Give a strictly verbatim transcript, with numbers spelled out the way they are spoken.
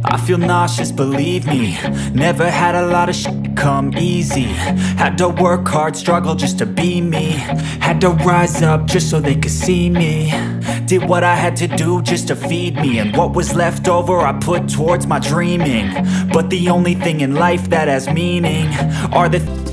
I feel nauseous, believe me. Never had a lot of shit come easy. Had to work hard, struggle just to be me. Had to rise up just so they could see me. Did what I had to do just to feed me. And what was left over I put towards my dreaming. But the only thing in life that has meaning are the th